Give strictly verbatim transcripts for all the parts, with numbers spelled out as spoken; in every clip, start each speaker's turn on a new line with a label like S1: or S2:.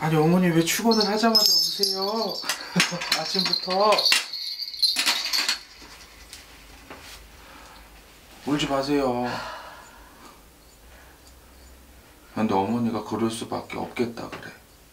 S1: 아니 어머니 왜 출근을 하자마자 오세요? 아침부터. 울지 마세요. 근데 어머니가 그럴 수밖에 없겠다 그래.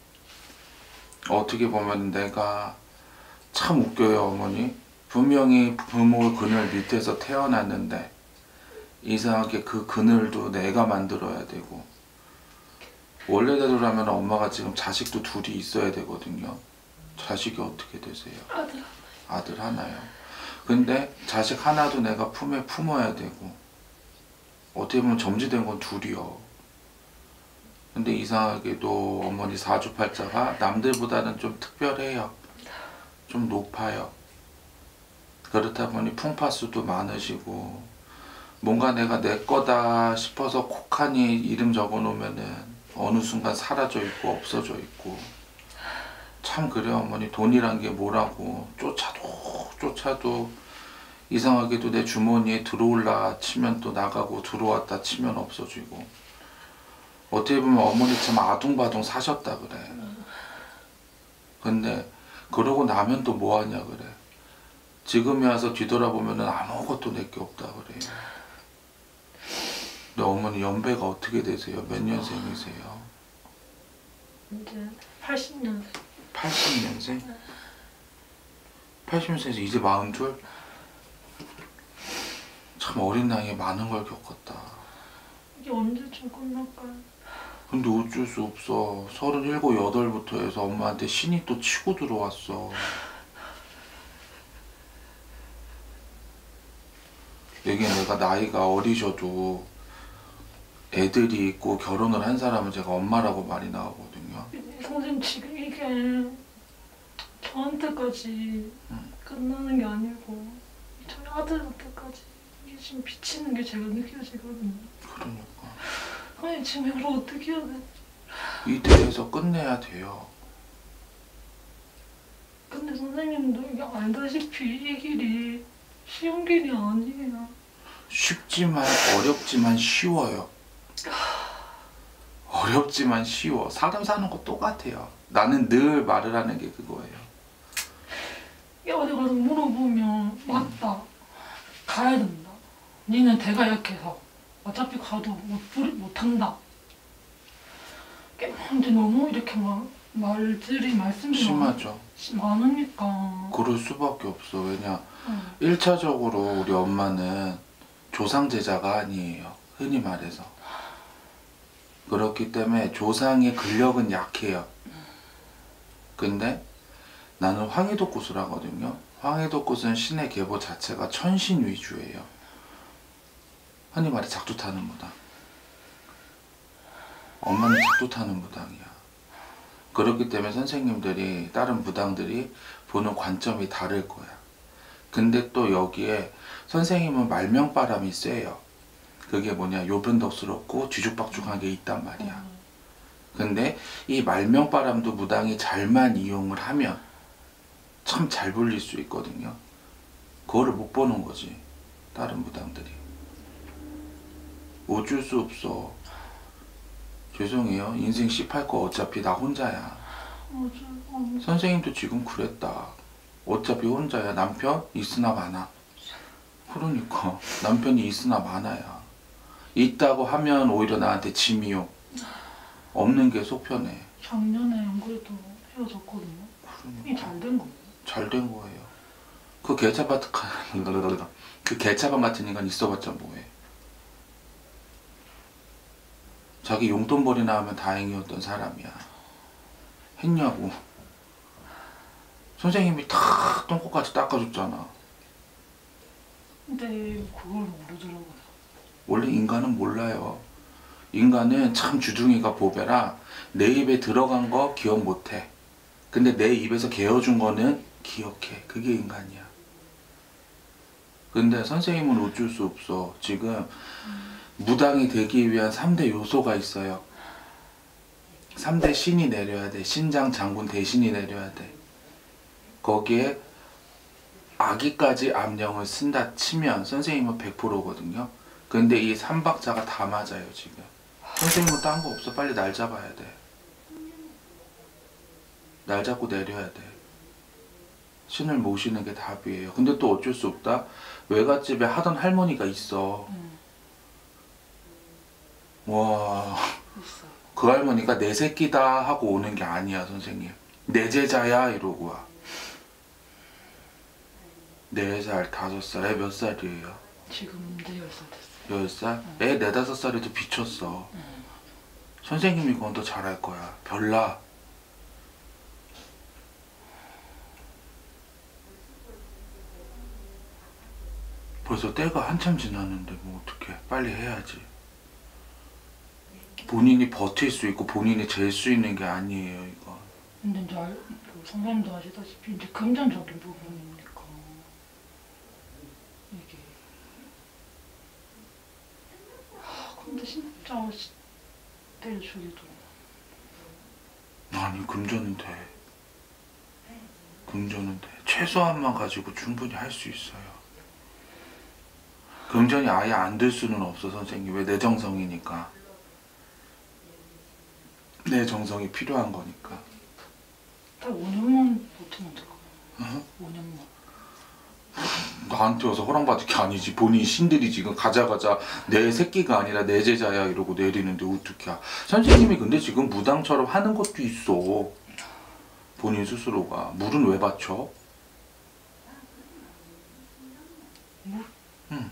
S1: 어떻게 보면 내가 참 웃겨요 어머니. 분명히 부모 그늘 밑에서 태어났는데 이상하게 그 그늘도 내가 만들어야 되고, 원래대로라면 엄마가 지금 자식도 둘이 있어야 되거든요. 자식이 어떻게 되세요?
S2: 아들.
S1: 아들 하나요. 근데 자식 하나도 내가 품에 품어야 되고, 어떻게 보면 점지된 건 둘이요. 근데 이상하게도 어머니 사주팔자가 남들보다는 좀 특별해요. 좀 높아요. 그렇다 보니 풍파수도 많으시고, 뭔가 내가 내 거다 싶어서 콕하니 이름 적어 놓으면은 어느 순간 사라져 있고 없어져 있고. 참 그래요 어머니. 돈이란 게 뭐라고 쫓아도 쫓아도 이상하게도 내 주머니에 들어올라 치면 또 나가고 들어왔다 치면 없어지고. 어떻게 보면 어머니 참 아둥바둥 사셨다 그래. 근데 그러고 나면 또 뭐하냐 그래. 지금에 와서 뒤돌아보면은 아무것도 내게 없다 그래요. 근데 어머니 연배가 어떻게 되세요? 몇 년생이세요?
S2: 이제 팔십 년생.
S1: 팔십 년생? 팔십 년생에서 이제 마흔둘? 참 어린 나이에 많은 걸 겪었다.
S2: 이게 언제쯤 끝날까요?
S1: 근데 어쩔 수 없어. 서른일곱, 여덟부터 해서 엄마한테 신이 또 치고 들어왔어. 이게 내가 나이가 어리셔도 애들이 있고 결혼을 한 사람은 제가 엄마라고 말이 나오거든요.
S2: 선생님 지금 이게 저한테까지
S1: 응.
S2: 끝나는 게 아니고 저희 아들한테까지 이게 지금 비치는 게 제가 느껴지거든요.
S1: 그러니까.
S2: 아니 지금 이걸 어떻게 해야 돼?
S1: 이대에서 끝내야 돼요.
S2: 근데 선생님도 이게 알다시피 이 길이 쉬운 길이 아니에요.
S1: 쉽지만 어렵지만 쉬워요. 어렵지만 쉬워. 사람 사는 거 똑같아요. 나는 늘 말을 하는 게 그거예요.
S2: 이게 어디 가서 물어보면 맞다. 가야 된다. 니는 대가 약해서 어차피 가도 못, 부리- 못한다. 근데 너무 이렇게 막 말들이 말씀이
S1: 심하죠.
S2: 많- 많으니까.
S1: 그럴 수밖에 없어. 왜냐,
S2: 응.
S1: 일차적으로 우리 엄마는 조상제자가 아니에요. 흔히 말해서. 그렇기 때문에 조상의 근력은 약해요. 근데 나는 황해도꽃을 하거든요. 황해도꽃은 신의 계보 자체가 천신 위주예요. 흔히 말해 작두 타는 무당. 엄마는 작두 타는 무당이야. 그렇기 때문에 선생님들이, 다른 무당들이 보는 관점이 다를 거야. 근데 또 여기에 선생님은 말명바람이 세요. 그게 뭐냐, 요변덕스럽고 뒤죽박죽한 게 있단 말이야. 근데 이 말명바람도 무당이 잘만 이용을 하면 참 잘 불릴 수 있거든요. 그거를 못 보는 거지, 다른 무당들이. 어쩔 수 없어. 죄송해요. 인생 씹할 거 어차피 나 혼자야.
S2: 맞아. 어.
S1: 선생님도 지금 그랬다. 어차피 혼자야. 남편 있으나 마나. 그러니까 남편이 있으나 마나야. 있다고 하면 오히려 나한테 짐이요. 없는 게 속편해.
S2: 작년에 안 그래도 헤어졌거든요. 이게 잘 된 거예요.
S1: 잘 된 거예요. 그 개차밭 그 개차밭 같은 인간 있어봤자 뭐해. 자기 용돈벌이 나오면 다행이었던 사람이야. 했냐고. 선생님이 다 똥꼬까지 닦아줬잖아.
S2: 근데 그걸 모르더라고요.
S1: 원래 인간은 몰라요. 인간은 참 주둥이가 보배라 내 입에 들어간 거 기억 못해. 근데 내 입에서 개어준 거는 기억해. 그게 인간이야. 근데 선생님은 어쩔 수 없어. 지금 음. 무당이 되기 위한 삼 대 요소가 있어요. 삼 대 신이 내려야 돼. 신장, 장군, 대신이 내려야 돼. 거기에 아기까지 암령을 쓴다 치면 선생님은 백 퍼센트거든요. 근데 이 삼박자가 다 맞아요 지금. 선생님은 딴 거 없어. 빨리 날 잡아야 돼. 날 잡고 내려야 돼. 신을 모시는 게 답이에요. 근데 또 어쩔 수 없다. 외갓집에 하던 할머니가 있어.
S2: 응.
S1: 와,
S2: 있어.
S1: 그 할머니가 내 새끼다 하고 오는 게 아니야, 선생님. 내 제자야 이러고 와. 네 살, 다섯 살, 애 몇 살이에요?
S2: 지금 이제 열 살 됐어.
S1: 열 살? 애 네다섯 살에도 비쳤어.
S2: 응.
S1: 선생님이 그건 더 잘할 거야. 별나. 벌써 때가 한참 지났는데 뭐 어떡해. 빨리 해야지. 본인이 버틸 수 있고 본인이 잴 수 있는 게 아니에요, 이거.
S2: 근데 이제 알, 그 선생님도 아시다시피 이제 금전적인 부분이니까 이게. 하, 근데 진짜 때려주기도.
S1: 아니, 금전은 돼. 금전은 돼. 최소한만 가지고 충분히 할 수 있어요. 금전이 아예 안 될 수는 없어, 선생님. 왜? 내 정성이니까. 내 정성이 필요한 거니까.
S2: 딱 오 년만 버티면 될 거야.
S1: 어?
S2: 오 년만.
S1: 나한테 와서 허락받을 게 아니지. 본인 신들이 지금 가자 가자 내 새끼가 아니라 내 제자야 이러고 내리는데 어떡해. 선생님이 근데 지금 무당처럼 하는 것도 있어. 본인 스스로가. 물은 왜 받쳐?
S2: 물?
S1: 응.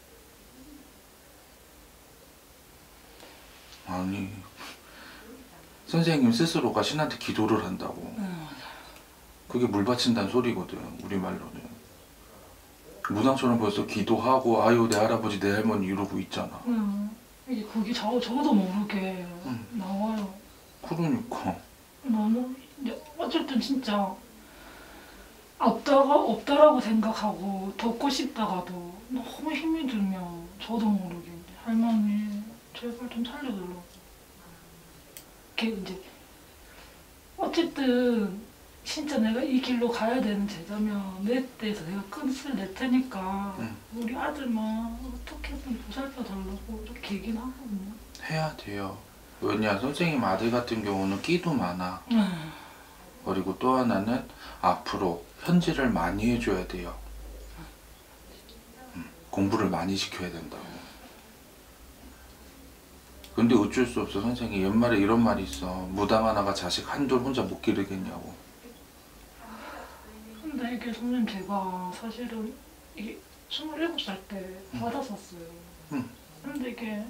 S1: 아니, 선생님 스스로가 신한테 기도를 한다고.
S2: 응.
S1: 그게 물 바친다는 소리거든, 우리말로는. 무당처럼 벌써 기도하고 아유 내 할아버지 내 할머니 이러고 있잖아.
S2: 응. 이게 그게 저, 저도 모르게
S1: 응.
S2: 나와요.
S1: 그러니까.
S2: 너무 이제 어쨌든 진짜 없다가 없다라고 생각하고 돕고 싶다가도 너무 힘이 들면 저도 모르게 이제 할머니 제발 좀 살려달라고. 걔 이제 어쨌든 진짜 내가 이 길로 가야 되는 제자면 내 때에서 내가 끈을 낼 테니까
S1: 응.
S2: 우리 아들만 어떻게든 보살펴 달라고 이렇게 얘기는 하거든요.
S1: 해야 돼요. 왜냐, 선생님 아들 같은 경우는 끼도 많아.
S2: 응.
S1: 그리고 또 하나는 앞으로 현질을 많이 해줘야 돼요. 음, 공부를 많이 시켜야 된다고. 근데 어쩔 수 없어, 선생님. 옛말에 이런 말이 있어. 무당 하나가 자식 한둘 혼자 못 기르겠냐고.
S2: 근데 이게 선생님 제가 사실은 이게 스물일곱 살 때 받았었어요.
S1: 응.
S2: 근데 이게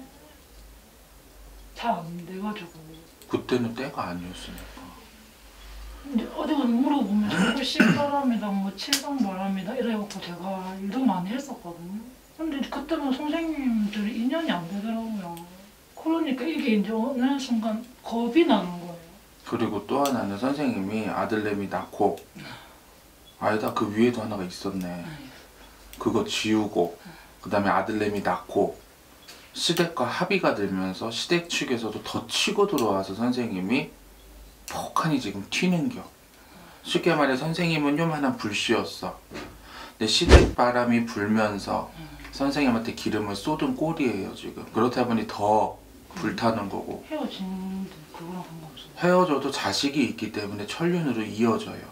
S2: 잘 안 돼가지고
S1: 그때는 때가 아니었으니까.
S2: 이제 어디 가서 물어보면 자꾸 신바람이다 뭐 칠성바람이다 이래갖고 제가 일도 많이 했었거든요. 근데 그때는 선생님들이 인연이 안 되더라고요. 그러니까 이게 이제 어느 순간 겁이 나는 거예요.
S1: 그리고 또 하나는 선생님이 아들내미 낳고 아니다, 그 위에도 하나가 있었네. 그거 지우고 그 다음에 아들내미 낳고 시댁과 합의가 되면서 시댁 측에서도 더 치고 들어와서 선생님이 폭하니 지금 튀는겨. 쉽게 말해 선생님은 요만한 불씨였어. 근데 시댁 바람이 불면서 선생님한테 기름을 쏟은 꼴이에요 지금. 그렇다 보니 더 불타는 거고.
S2: 헤어진 그거랑 상관없어요.
S1: 헤어져도 자식이 있기 때문에 천륜으로 이어져요.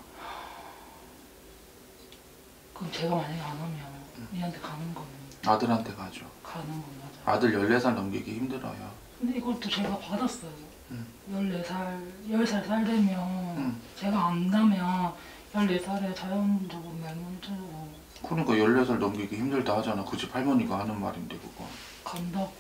S2: 그럼 제가 만약에 안 오면 얘한테 가는 거는
S1: 아들한테 가죠.
S2: 가는 건 맞아요.
S1: 아들 열네 살 넘기기 힘들어요.
S2: 근데 이것도 제가 받았어요.
S1: 응.
S2: 열네 살, 열 살 살 되면
S1: 응.
S2: 제가 안다면 열네 살에 자연적으로 맹문처럼
S1: 그러니까 열네 살 넘기기 힘들다 하잖아. 그 집 할머니가 하는 말인데 그거.
S2: 간다고.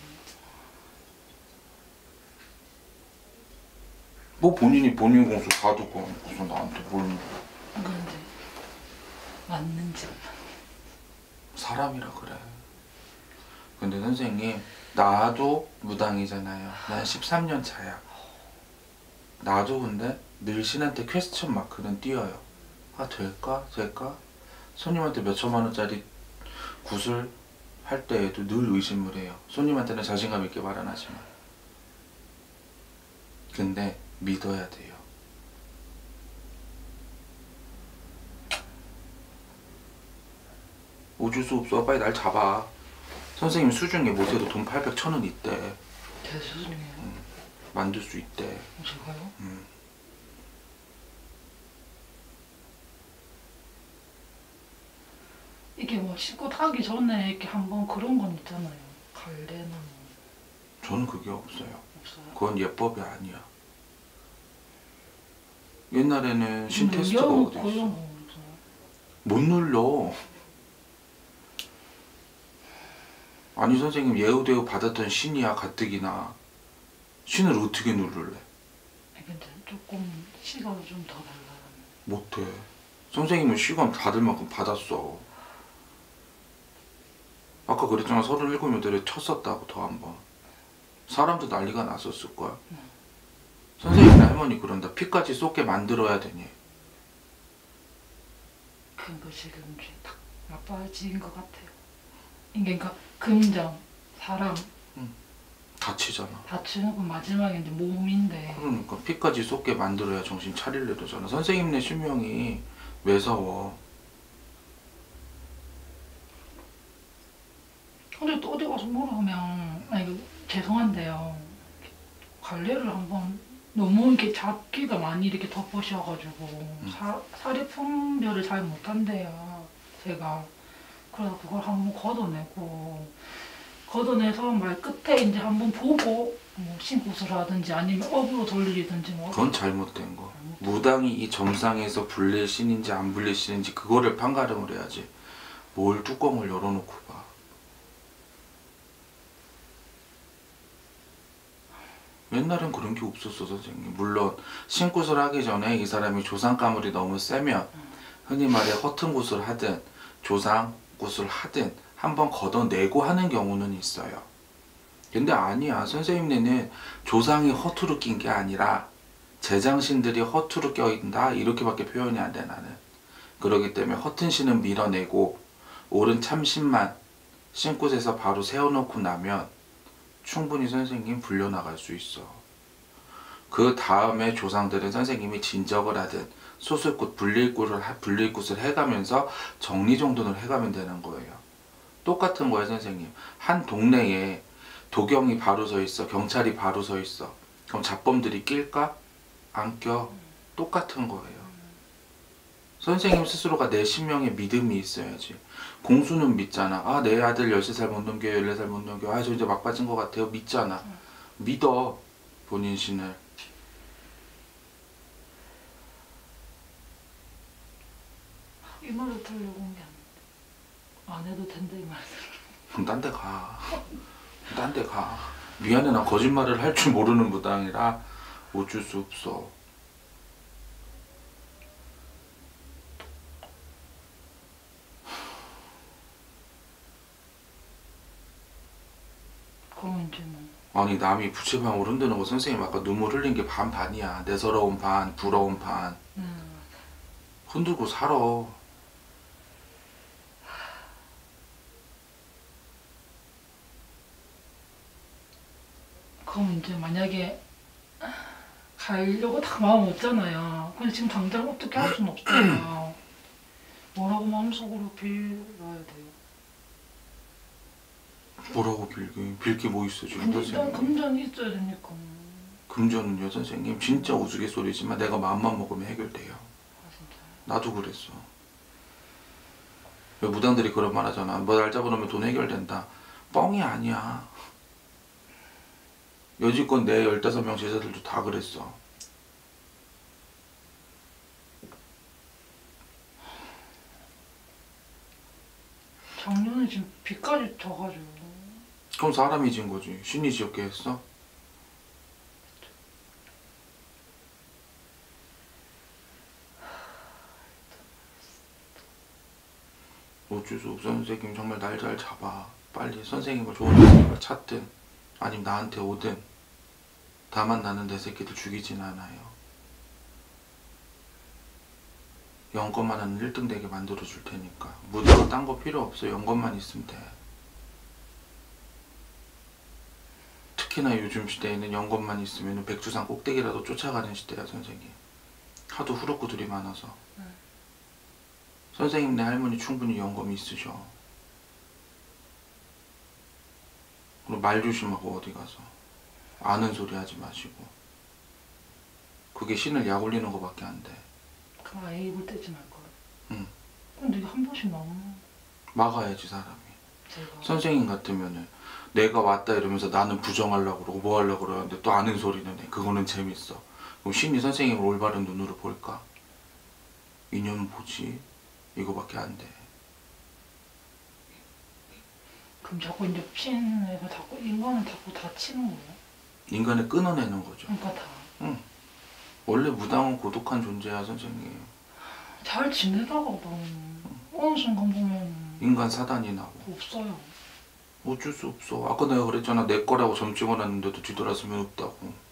S1: 뭐 본인이 본인 공수 가두고 무슨 나한테 뭘.
S2: 그런데 맞는지.
S1: 사람이라 그래. 근데 선생님 나도 무당이잖아요. 난 십삼 년 차야. 나도 근데 늘 신한테 퀘스천 마크는 띄어요. 아 될까? 될까? 손님한테 몇 천만 원짜리 굿을 할 때에도 늘 의심을 해요. 손님한테는 자신감 있게 말 안 하지만. 근데 믿어야 돼요. 어쩔 수 없어. 빨리 날 잡아. 선생님 수중에 못해도 돈 팔백, 천 원 있대.
S2: 제 수준이에요.
S1: 만들 수 있대.
S2: 제가요?
S1: 음.
S2: 이게 뭐 씻고 타기 전에 이렇게 한번 그런 건 있잖아요. 갈래나 뭐
S1: 저는 그게 없어요.
S2: 없어요?
S1: 그건 예법이 아니야. 옛날에는 신테스트가
S2: 눌려놓고
S1: 어디
S2: 이런
S1: 있어?
S2: 거 있잖아요.
S1: 못 눌러. 아니 선생님 예우대우 받았던 신이야 가뜩이나. 신을 어떻게 누를래?
S2: 근데 조금 시간을 좀 더 달라.
S1: 못해. 선생님은 시간 받을 만큼 받았어. 아까 그랬잖아 서른일곱 여덟에 쳤었다고 더 한 번. 사람도 난리가 났었을걸.
S2: 응.
S1: 선생님이나 할머니 그런다. 피까지 쏟게 만들어야 되니.
S2: 그거 지금 이제 딱 나빠진 것 같아요. 이게 그러니까 금전, 사랑
S1: 다치잖아.
S2: 다치는 건 마지막에 이제 몸인데
S1: 그러니까 피까지 쏟게 만들어야 정신 차릴래 그러잖아. 선생님네 실명이 매서워.
S2: 근데 또 어디 가서 물어보면 아니 그 죄송한데요. 관리를 한번 너무 이렇게 잡기가 많이 이렇게 덮으셔가지고 사, 사리품별을 잘 못한대요. 제가 그래서 그걸 한번 걷어내고 걷어내서 말 끝에 이제 한번 보고 뭐 신고를 하든지 아니면 업으로 돌리든지 뭐
S1: 그건 잘못된 거. 무당이 이 점상에서 불릴 신인지 안 불릴 신인지 그거를 판가름을 해야지. 뭘 뚜껑을 열어놓고 봐. 옛날엔 그런 게 없었어 선생님. 물론 신굿을 하기 전에 이 사람이 조상가물이 너무 세면 흔히 말해 허튼 굿을 하든 조상굿을 하든 한번 걷어내고 하는 경우는 있어요. 근데 아니야. 선생님네는 조상이 허투루 낀 게 아니라 제장신들이 허투루 껴있다 이렇게밖에 표현이 안 돼 나는. 그러기 때문에 허튼 신은 밀어내고 옳은 참신만 신굿에서 바로 세워놓고 나면 충분히 선생님 불려나갈 수 있어. 그 다음에 조상들은 선생님이 진적을 하든 수술굿, 불릴굿을, 불릴굿을 해가면서 정리정돈을 해가면 되는 거예요. 똑같은 거예요 선생님. 한 동네에 도경이 바로 서 있어. 경찰이 바로 서 있어. 그럼 잡범들이 낄까? 안 껴. 똑같은 거예요. 선생님 스스로가 내 신명에 믿음이 있어야지. 공수는 믿잖아. 아, 내 아들 열세 살 못 넘겨요. 열네 살 못 넘겨요. 아, 저 이제 막 빠진 것 같아요. 믿잖아. 믿어. 본인 신을.
S2: 이 말을 들으려고 온 게 아닌데 안 해도 된다 이 말.
S1: 그럼 딴 데 가. 딴 데 가. 미안해 난 거짓말을 할 줄 모르는 무당이라 어쩔 수 없어.
S2: 그럼 이제 뭐
S1: 아니 남이 부채방울 흔드는 거 선생님 아까 눈물 흘린 게 반반이야. 내 서러운 반, 부러운 반.
S2: 음.
S1: 흔들고 살아.
S2: 그럼 이제 만약에 가려고 딱 마음 먹잖아요. 근데 지금 당장 어떻게 할 수는 없어요. 뭐라고 마음속으로 빌어야 돼요.
S1: 뭐라고 빌기? 빌게 뭐 있어 지금
S2: 근데 일단
S1: 선생님.
S2: 금전이 있어야 되니까.
S1: 금전은요 선생님 진짜 우스갯소리지만 내가 마음만 먹으면 해결돼요.
S2: 아 진짜.
S1: 나도 그랬어. 왜 무당들이 그런 말 하잖아. 뭐 날 잡아놓으면 돈 해결된다. 뻥이 아니야. 여지껏 내 열다섯 명 제자들도 다 그랬어.
S2: 작년에 지금 비까지 져가지고.
S1: 그럼 사람이 진 거지. 신이 지었게 했어? 어쩔 수 없어 선생님. 정말 날 잘 잡아. 빨리 선생님을 좋은 선생님을 찾든 아니면 나한테 오든. 다만 나는 내 새끼들 죽이진 않아요. 연것만 하는 일 등 되게 만들어 줄 테니까. 무당은 딴 거 필요 없어. 연것만 있으면 돼. 특히나 요즘 시대에는 연것만 있으면 백두산 꼭대기라도 쫓아가는 시대야 선생님. 하도 후루꾸들이 많아서.
S2: 응.
S1: 선생님네 할머니 충분히 연검이 있으셔. 그리고 말 조심하고 어디 가서 아는 소리 하지 마시고. 그게 신을 약 올리는 거밖에 안 돼.
S2: 그럼 아예 입을 떼지 말 거야.
S1: 응.
S2: 근데 이게 한 번씩 나오면
S1: 막아야지 사람이.
S2: 제가
S1: 선생님 같으면은 내가 왔다 이러면서 나는 부정하려고 그러고 뭐 하려고 그러는데 또 아는 소리는 해. 그거는 재밌어. 그럼 신이 선생님을 올바른 눈으로 볼까? 인연은 보지. 이거밖에 안 돼.
S2: 그럼 자꾸 이제 핀에서 자꾸 인간을 자꾸 다치는 거예요?
S1: 인간을 끊어내는 거죠.
S2: 그러니까 다.
S1: 응. 원래 무당은 고독한 존재야 선생님.
S2: 잘 지내다가도 어느 순간 보면
S1: 인간 사단이 나고
S2: 없어요.
S1: 어쩔 수 없어. 아까 내가 그랬잖아. 내 거라고 점 찍어놨는데도 뒤돌아서면 없다고.